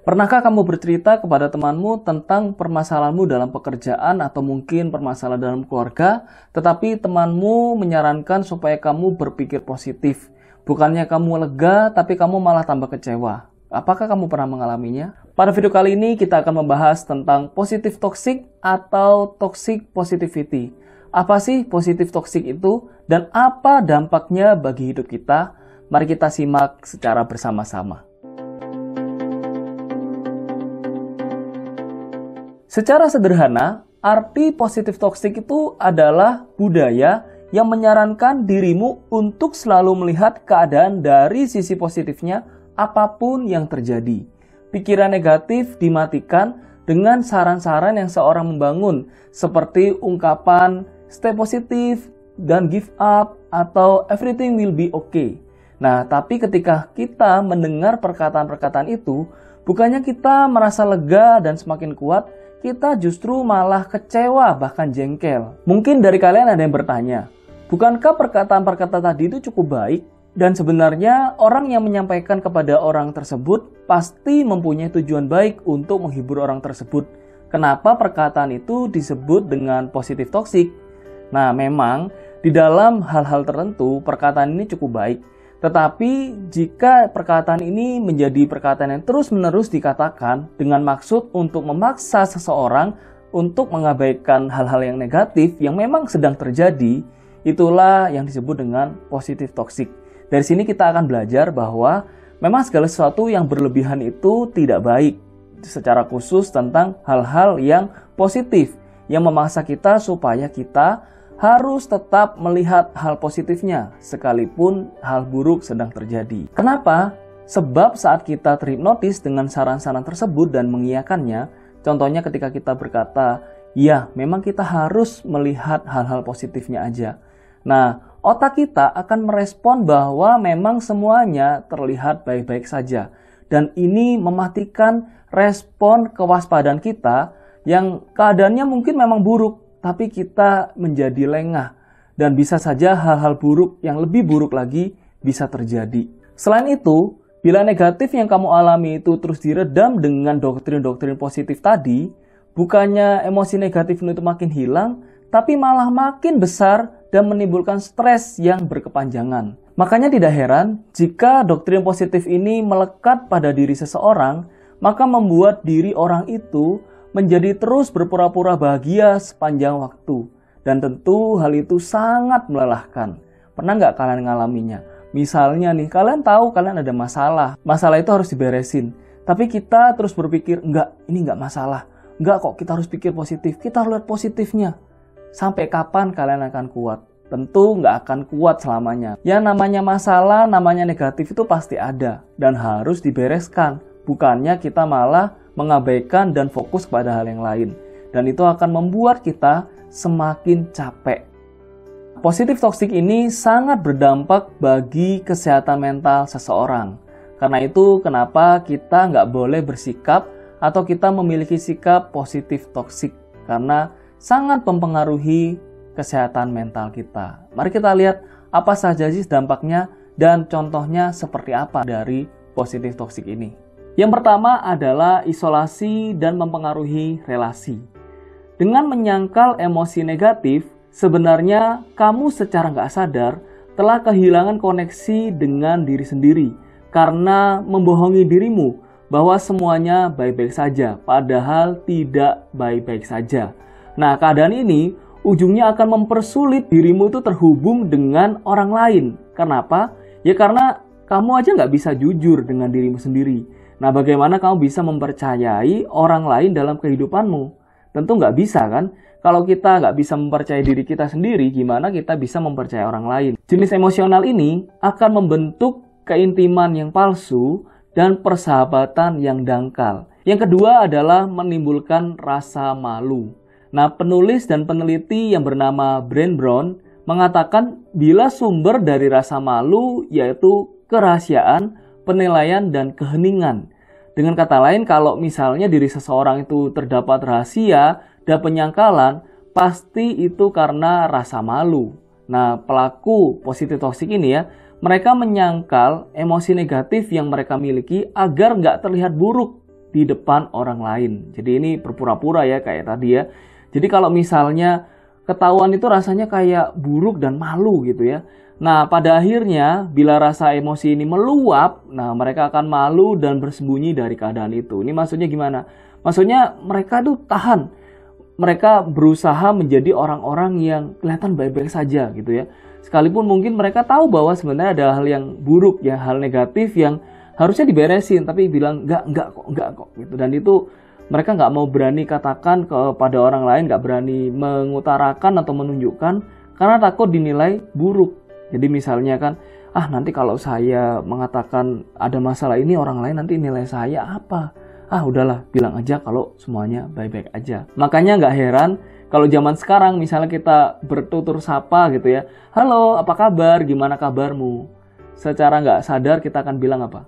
Pernahkah kamu bercerita kepada temanmu tentang permasalahanmu dalam pekerjaan atau mungkin permasalahan dalam keluarga, tetapi temanmu menyarankan supaya kamu berpikir positif. Bukannya kamu lega, tapi kamu malah tambah kecewa. Apakah kamu pernah mengalaminya? Pada video kali ini kita akan membahas tentang positif toxic atau toxic positivity. Apa sih positif toxic itu dan apa dampaknya bagi hidup kita? Mari kita simak secara bersama-sama. Secara sederhana, arti positif toxic itu adalah budaya yang menyarankan dirimu untuk selalu melihat keadaan dari sisi positifnya apapun yang terjadi. Pikiran negatif dimatikan dengan saran-saran yang seorang membangun, seperti ungkapan stay positif dan give up atau everything will be okay. Nah, tapi ketika kita mendengar perkataan-perkataan itu, bukannya kita merasa lega dan semakin kuat, kita justru malah kecewa bahkan jengkel. Mungkin dari kalian ada yang bertanya, bukankah perkataan-perkataan tadi itu cukup baik? Dan sebenarnya orang yang menyampaikan kepada orang tersebut pasti mempunyai tujuan baik untuk menghibur orang tersebut. Kenapa perkataan itu disebut dengan positif toksik? Nah, memang di dalam hal-hal tertentu perkataan ini cukup baik. Tetapi jika perkataan ini menjadi perkataan yang terus-menerus dikatakan dengan maksud untuk memaksa seseorang untuk mengabaikan hal-hal yang negatif yang memang sedang terjadi, itulah yang disebut dengan positif toksik. Dari sini kita akan belajar bahwa memang segala sesuatu yang berlebihan itu tidak baik. Secara khusus tentang hal-hal yang positif yang memaksa kita supaya kita harus tetap melihat hal positifnya sekalipun hal buruk sedang terjadi. Kenapa? Sebab saat kita terhipnotis dengan saran-saran tersebut dan mengiyakannya, contohnya ketika kita berkata, ya memang kita harus melihat hal-hal positifnya aja. Nah, otak kita akan merespon bahwa memang semuanya terlihat baik-baik saja. Dan ini mematikan respon kewaspadaan kita yang keadaannya mungkin memang buruk, tapi kita menjadi lengah dan bisa saja hal-hal buruk yang lebih buruk lagi bisa terjadi. Selain itu, bila negatif yang kamu alami itu terus diredam dengan doktrin-doktrin positif tadi, bukannya emosi negatif itu makin hilang, tapi malah makin besar dan menimbulkan stres yang berkepanjangan. Makanya tidak heran jika doktrin positif ini melekat pada diri seseorang, maka membuat diri orang itu menjadi terus berpura-pura bahagia sepanjang waktu. Dan tentu hal itu sangat melelahkan. Pernah nggak kalian ngalaminya? Misalnya nih, kalian tahu kalian ada masalah. Masalah itu harus diberesin. Tapi kita terus berpikir, enggak, ini nggak masalah. Enggak kok, kita harus pikir positif. Kita harus lihat positifnya. Sampai kapan kalian akan kuat? Tentu nggak akan kuat selamanya. Yang namanya masalah, namanya negatif itu pasti ada. Dan harus dibereskan. Bukannya kita malah mengabaikan dan fokus pada hal yang lain. Dan itu akan membuat kita semakin capek. Positif toksik ini sangat berdampak bagi kesehatan mental seseorang. Karena itu kenapa kita nggak boleh bersikap atau kita memiliki sikap positif toksik. Karena sangat mempengaruhi kesehatan mental kita. Mari kita lihat apa saja sih dampaknya dan contohnya seperti apa dari positif toksik ini. Yang pertama adalah isolasi dan mempengaruhi relasi. Dengan menyangkal emosi negatif, sebenarnya kamu secara nggak sadar telah kehilangan koneksi dengan diri sendiri karena membohongi dirimu bahwa semuanya baik-baik saja, padahal tidak baik-baik saja. Nah, keadaan ini ujungnya akan mempersulit dirimu itu terhubung dengan orang lain. Kenapa? Ya karena kamu aja nggak bisa jujur dengan dirimu sendiri. Nah, bagaimana kamu bisa mempercayai orang lain dalam kehidupanmu? Tentu nggak bisa kan? Kalau kita nggak bisa mempercayai diri kita sendiri, gimana kita bisa mempercayai orang lain? Jenis emosional ini akan membentuk keintiman yang palsu dan persahabatan yang dangkal. Yang kedua adalah menimbulkan rasa malu. Nah, penulis dan peneliti yang bernama Brené Brown mengatakan bila sumber dari rasa malu yaitu kerahasiaan, penilaian, dan keheningan. Dengan kata lain, kalau misalnya diri seseorang itu terdapat rahasia dan penyangkalan, pasti itu karena rasa malu. Nah, pelaku positif toksik ini ya, mereka menyangkal emosi negatif yang mereka miliki agar nggak terlihat buruk di depan orang lain. Jadi ini berpura-pura ya kayak tadi ya. Jadi kalau misalnya ketahuan itu rasanya kayak buruk dan malu gitu ya. Nah, pada akhirnya bila rasa emosi ini meluap, nah mereka akan malu dan bersembunyi dari keadaan itu. Ini maksudnya gimana? Maksudnya mereka tuh tahan. Mereka berusaha menjadi orang-orang yang kelihatan baik-baik saja gitu ya. Sekalipun mungkin mereka tahu bahwa sebenarnya ada hal yang buruk ya, hal negatif yang harusnya diberesin, tapi bilang enggak kok gitu. Dan itu mereka nggak mau berani katakan kepada orang lain, nggak berani mengutarakan atau menunjukkan karena takut dinilai buruk. Jadi misalnya kan, nanti kalau saya mengatakan ada masalah ini, orang lain nanti nilai saya apa? Udahlah, bilang aja kalau semuanya baik-baik aja. Makanya nggak heran kalau zaman sekarang misalnya kita bertutur sapa gitu ya. Halo, apa kabar? Gimana kabarmu? Secara nggak sadar kita akan bilang apa?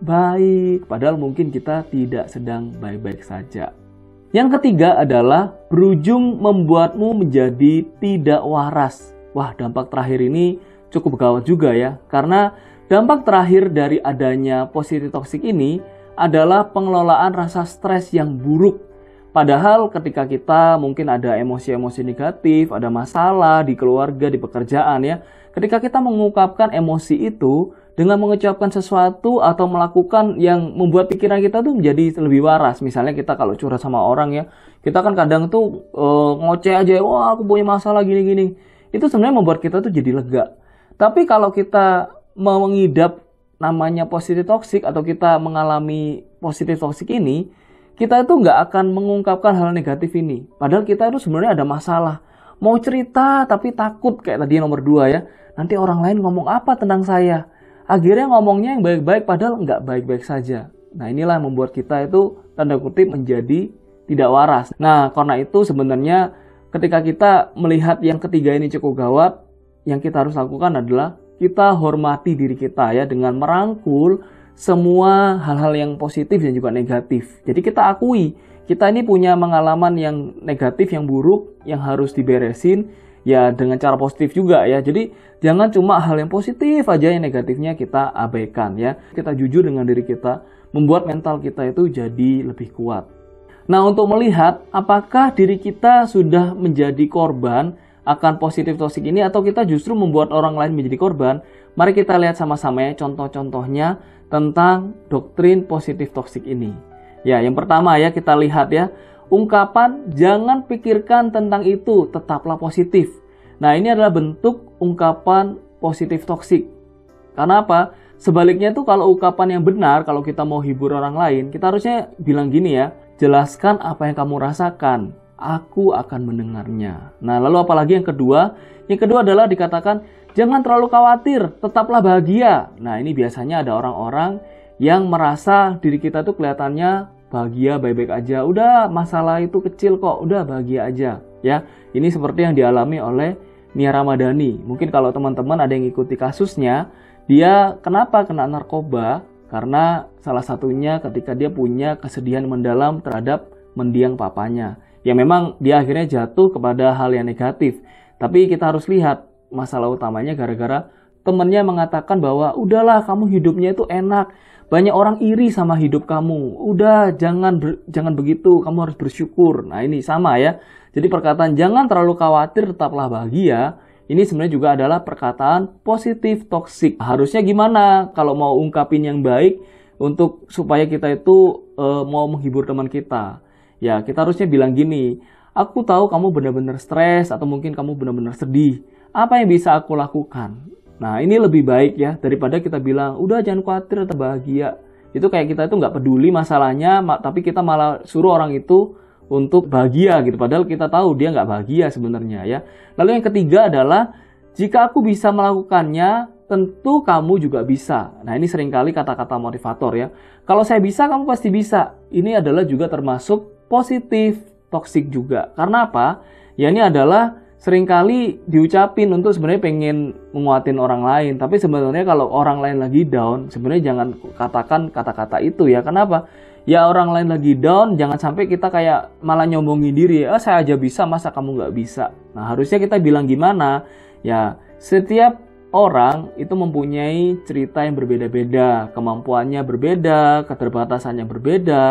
Baik, padahal mungkin kita tidak sedang baik-baik saja. Yang ketiga adalah berujung membuatmu menjadi tidak waras. Wah, dampak terakhir ini cukup gawat juga ya, karena dampak terakhir dari adanya positif toksik ini adalah pengelolaan rasa stres yang buruk. Padahal ketika kita mungkin ada emosi-emosi negatif, ada masalah di keluarga, di pekerjaan ya, ketika kita mengungkapkan emosi itu dengan mengucapkan sesuatu atau melakukan yang membuat pikiran kita tuh menjadi lebih waras. Misalnya kita kalau curhat sama orang ya, kita kan kadang tuh ngoceh aja, wah aku punya masalah gini-gini. Itu sebenarnya membuat kita tuh jadi lega. Tapi kalau kita mau mengidap namanya positif toksik atau kita mengalami positif toksik ini, kita itu nggak akan mengungkapkan hal negatif ini. Padahal kita itu sebenarnya ada masalah. Mau cerita tapi takut kayak tadi nomor 2 ya. Nanti orang lain ngomong apa tentang saya. Akhirnya ngomongnya yang baik-baik padahal nggak baik-baik saja. Nah inilah yang membuat kita itu tanda kutip menjadi tidak waras. Nah karena itu sebenarnya ketika kita melihat yang ketiga ini cukup gawat, yang kita harus lakukan adalah kita hormati diri kita ya dengan merangkul semua hal-hal yang positif dan juga negatif. Jadi kita akui kita ini punya pengalaman yang negatif, yang buruk, yang harus diberesin ya dengan cara positif juga ya. Jadi jangan cuma hal yang positif aja, yang negatifnya kita abaikan ya. Kita jujur dengan diri kita, membuat mental kita itu jadi lebih kuat. Nah, untuk melihat apakah diri kita sudah menjadi korban akan positif toksik ini atau kita justru membuat orang lain menjadi korban, mari kita lihat sama-sama ya contoh-contohnya tentang doktrin positif toksik ini. Ya, yang pertama ya kita lihat ya, ungkapan jangan pikirkan tentang itu, tetaplah positif. Nah, ini adalah bentuk ungkapan positif toksik. Karena apa? Sebaliknya itu kalau ungkapan yang benar, kalau kita mau hibur orang lain, kita harusnya bilang gini ya, jelaskan apa yang kamu rasakan. Aku akan mendengarnya. Nah, lalu apalagi yang kedua? Yang kedua adalah dikatakan, jangan terlalu khawatir, tetaplah bahagia. Nah, ini biasanya ada orang-orang yang merasa diri kita tuh kelihatannya bahagia, baik-baik aja. Udah, masalah itu kecil kok, udah bahagia aja. Ya, ini seperti yang dialami oleh Nia Ramadhani. Mungkin kalau teman-teman ada yang ikuti kasusnya, dia kenapa kena narkoba? Karena salah satunya ketika dia punya kesedihan mendalam terhadap mendiang papanya. Ya memang dia akhirnya jatuh kepada hal yang negatif. Tapi kita harus lihat masalah utamanya gara-gara temannya mengatakan bahwa udahlah kamu hidupnya itu enak. Banyak orang iri sama hidup kamu. Udah jangan begitu, kamu harus bersyukur. Nah ini sama ya. Jadi perkataan jangan terlalu khawatir, tetaplah bahagia. Ini sebenarnya juga adalah perkataan positif toksik. Harusnya gimana kalau mau ungkapin yang baik untuk supaya kita itu mau menghibur teman kita. Ya, kita harusnya bilang gini, aku tahu kamu benar-benar stres atau mungkin kamu benar-benar sedih. Apa yang bisa aku lakukan? Nah, ini lebih baik ya daripada kita bilang, udah jangan khawatir, tetap bahagia. Itu kayak kita itu nggak peduli masalahnya, tapi kita malah suruh orang itu untuk bahagia gitu. Padahal kita tahu dia nggak bahagia sebenarnya ya. Lalu yang ketiga adalah, jika aku bisa melakukannya, tentu kamu juga bisa. Nah, ini seringkali kata-kata motivator ya. Kalau saya bisa, kamu pasti bisa. Ini adalah juga termasuk positif toksik juga. Karena apa? Ya ini adalah seringkali diucapin untuk sebenarnya pengen menguatin orang lain. Tapi sebenarnya kalau orang lain lagi down, sebenarnya jangan katakan kata-kata itu ya. Kenapa? Ya orang lain lagi down, jangan sampai kita kayak malah nyombongin diri. Saya aja bisa, masa kamu nggak bisa? Nah harusnya kita bilang gimana? Ya setiap orang itu mempunyai cerita yang berbeda-beda. Kemampuannya berbeda, keterbatasannya berbeda.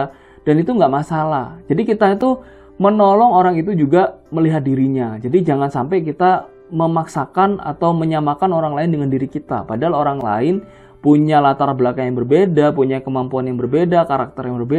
dan itu nggak masalah. Jadi kita itu menolong orang itu juga melihat dirinya. Jadi jangan sampai kita memaksakan atau menyamakan orang lain dengan diri kita. Padahal orang lain punya latar belakang yang berbeda, punya kemampuan yang berbeda, karakter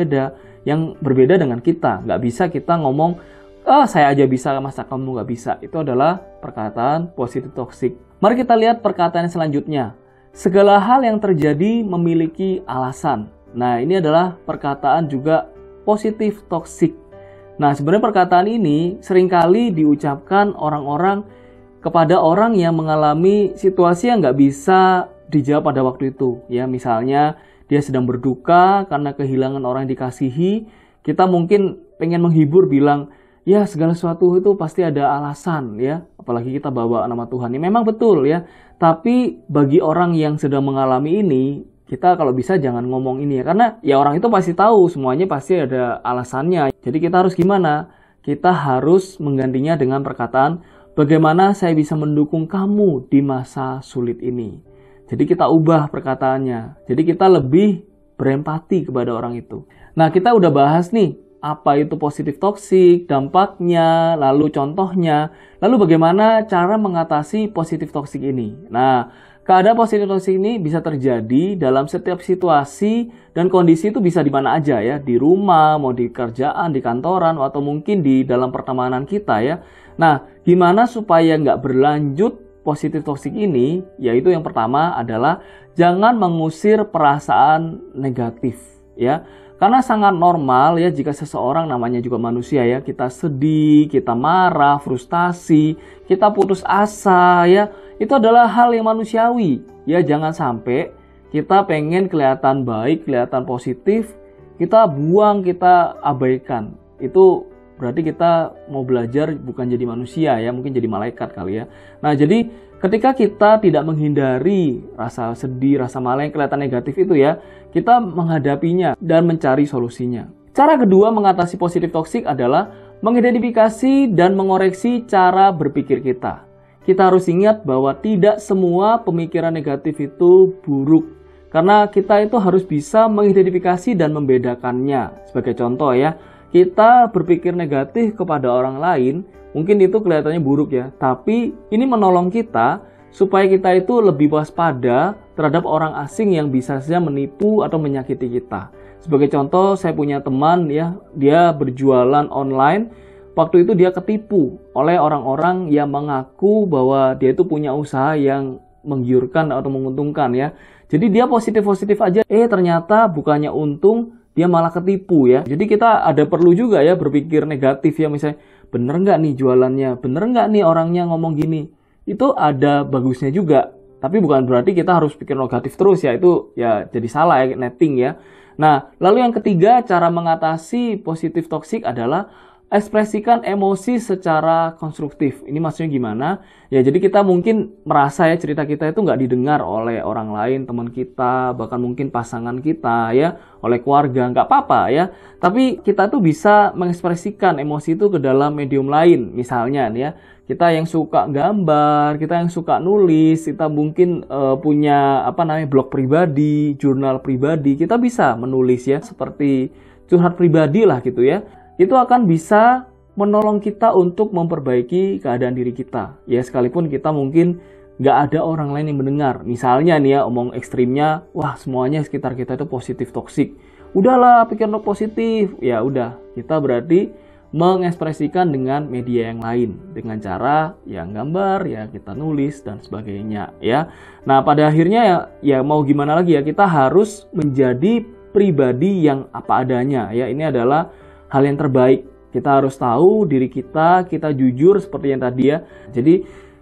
yang berbeda dengan kita. Nggak bisa kita ngomong, saya aja bisa, masa kamu nggak bisa. Itu adalah perkataan positif toksik. Mari kita lihat perkataan selanjutnya. Segala hal yang terjadi memiliki alasan. Nah, ini adalah perkataan juga positif toksik. Nah, sebenarnya perkataan ini seringkali diucapkan orang-orang kepada orang yang mengalami situasi yang nggak bisa dijawab pada waktu itu. Ya, misalnya dia sedang berduka karena kehilangan orang yang dikasihi. Kita mungkin pengen menghibur, bilang, ya segala sesuatu itu pasti ada alasan ya. Apalagi kita bawa nama Tuhan. Ini memang betul ya. Tapi bagi orang yang sedang mengalami ini, kita kalau bisa jangan ngomong ini ya. Karena ya orang itu pasti tahu, semuanya pasti ada alasannya. Jadi kita harus gimana? Kita harus menggantinya dengan perkataan, bagaimana saya bisa mendukung kamu di masa sulit ini. Jadi kita ubah perkataannya. Jadi kita lebih berempati kepada orang itu. Nah, kita udah bahas nih, apa itu positif toksik, dampaknya, lalu contohnya, lalu bagaimana cara mengatasi positif toksik ini. Nah, keadaan positif toksik ini bisa terjadi dalam setiap situasi dan kondisi, itu bisa di mana aja ya, di rumah, mau di kerjaan, di kantoran, atau mungkin di dalam pertemanan kita ya. Nah, gimana supaya nggak berlanjut positif toksik ini? Yaitu yang pertama adalah jangan mengusir perasaan negatif ya. Karena sangat normal ya jika seseorang, namanya juga manusia ya, kita sedih, kita marah, frustasi, kita putus asa ya. Itu adalah hal yang manusiawi. Ya, jangan sampai kita pengen kelihatan baik, kelihatan positif, kita buang, kita abaikan. Itu berarti kita mau belajar bukan jadi manusia ya, mungkin jadi malaikat kali ya. Nah, jadi ketika kita tidak menghindari rasa sedih, rasa malah yang kelihatan negatif itu ya, kita menghadapinya dan mencari solusinya. Cara kedua mengatasi positif toksik adalah mengidentifikasi dan mengoreksi cara berpikir kita. Kita harus ingat bahwa tidak semua pemikiran negatif itu buruk. Karena kita itu harus bisa mengidentifikasi dan membedakannya. Sebagai contoh ya, kita berpikir negatif kepada orang lain, mungkin itu kelihatannya buruk ya. Tapi ini menolong kita supaya kita itu lebih waspada terhadap orang asing yang bisa saja menipu atau menyakiti kita. Sebagai contoh, saya punya teman ya, dia berjualan online. Waktu itu dia ketipu oleh orang-orang yang mengaku bahwa dia itu punya usaha yang menggiurkan atau menguntungkan ya. Jadi dia positif-positif aja, ternyata bukannya untung, dia malah ketipu ya. Jadi kita ada perlu juga ya berpikir negatif ya, misalnya bener nggak nih jualannya, bener nggak nih orangnya ngomong gini. Itu ada bagusnya juga, tapi bukan berarti kita harus pikir negatif terus ya, itu ya jadi salah ya, netting ya. Nah, lalu yang ketiga cara mengatasi positif toksik adalah ekspresikan emosi secara konstruktif. Ini maksudnya gimana? Ya, jadi kita mungkin merasa ya cerita kita itu nggak didengar oleh orang lain, teman kita, bahkan mungkin pasangan kita ya, oleh keluarga, nggak apa-apa ya. Tapi kita tuh bisa mengekspresikan emosi itu ke dalam medium lain. Misalnya nih ya, kita yang suka gambar, kita yang suka nulis, kita mungkin punya blog pribadi, jurnal pribadi, kita bisa menulis ya, seperti curhat pribadi lah gitu ya. Itu akan bisa menolong kita untuk memperbaiki keadaan diri kita. Ya, sekalipun kita mungkin nggak ada orang lain yang mendengar. Misalnya nih ya, omong ekstrimnya, wah semuanya sekitar kita itu positif toksik. Udahlah, pikir positif. Ya udah, kita berarti mengekspresikan dengan media yang lain. Dengan cara yang gambar, ya kita nulis, dan sebagainya. Ya. Nah, pada akhirnya ya mau gimana lagi ya, kita harus menjadi pribadi yang apa adanya. Ya, ini adalah hal yang terbaik. Kita harus tahu diri kita, kita jujur seperti yang tadi ya. Jadi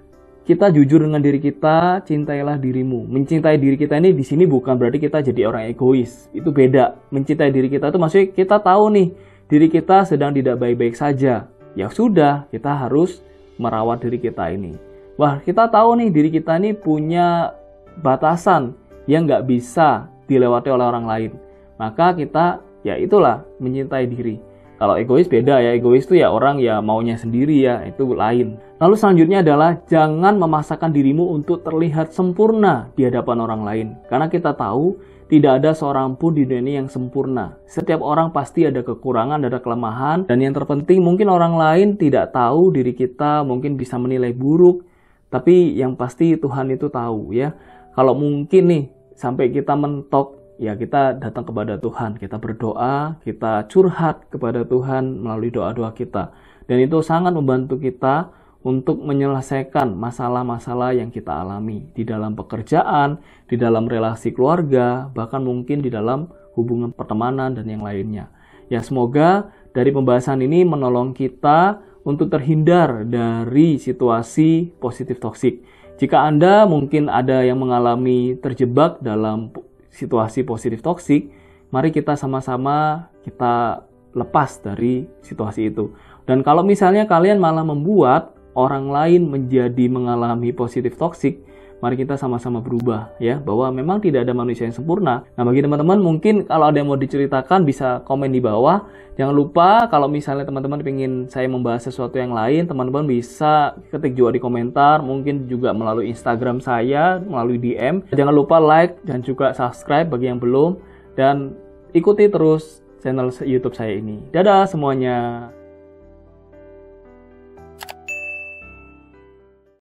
kita jujur dengan diri kita, cintailah dirimu. Mencintai diri kita ini di sini bukan berarti kita jadi orang egois. Itu beda. Mencintai diri kita itu maksudnya kita tahu nih diri kita sedang tidak baik-baik saja. Ya sudah, kita harus merawat diri kita ini. Wah, kita tahu nih diri kita ini punya batasan yang nggak bisa dilewati oleh orang lain. Maka kita ya itulah mencintai diri. Kalau egois beda ya, egois itu ya orang ya maunya sendiri ya, itu lain. Lalu selanjutnya adalah jangan memaksakan dirimu untuk terlihat sempurna di hadapan orang lain. Karena kita tahu tidak ada seorang pun di dunia ini yang sempurna. Setiap orang pasti ada kekurangan, ada kelemahan. Dan yang terpenting mungkin orang lain tidak tahu diri kita, mungkin bisa menilai buruk. Tapi yang pasti Tuhan itu tahu ya. Kalau mungkin nih sampai kita mentok, ya kita datang kepada Tuhan, kita berdoa, kita curhat kepada Tuhan melalui doa-doa kita. Dan itu sangat membantu kita untuk menyelesaikan masalah-masalah yang kita alami di dalam pekerjaan, di dalam relasi keluarga, bahkan mungkin di dalam hubungan pertemanan dan yang lainnya. Ya, semoga dari pembahasan ini menolong kita untuk terhindar dari situasi positif toksik. Jika Anda mungkin ada yang mengalami terjebak dalam situasi positif toksik, mari kita sama-sama kita lepas dari situasi itu. Dan kalau misalnya kalian malah membuat orang lain menjadi mengalami positif toksik, mari kita sama-sama berubah ya, bahwa memang tidak ada manusia yang sempurna. Nah, bagi teman-teman mungkin kalau ada yang mau diceritakan bisa komen di bawah. Jangan lupa kalau misalnya teman-teman ingin saya membahas sesuatu yang lain, teman-teman bisa ketik juga di komentar, mungkin juga melalui Instagram saya, melalui DM. Jangan lupa like dan juga subscribe bagi yang belum, dan ikuti terus channel YouTube saya ini. Dadah semuanya.